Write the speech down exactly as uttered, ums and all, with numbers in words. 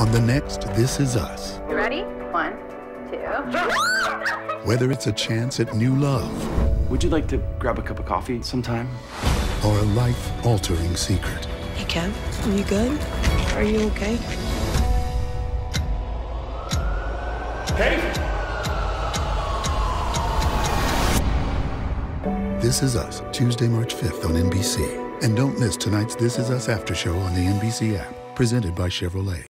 on the next This Is Us. You ready? One, two. Whether it's a chance at new love. Would you like to grab a cup of coffee sometime? Or a life-altering secret. Hey, Kev, are you good? Are you okay? Hey! This Is Us, Tuesday, March fifth on N B C. And don't miss tonight's This Is Us after show on the N B C app, presented by Chevrolet.